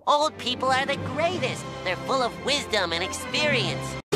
Old people are the greatest. They're full of wisdom and experience.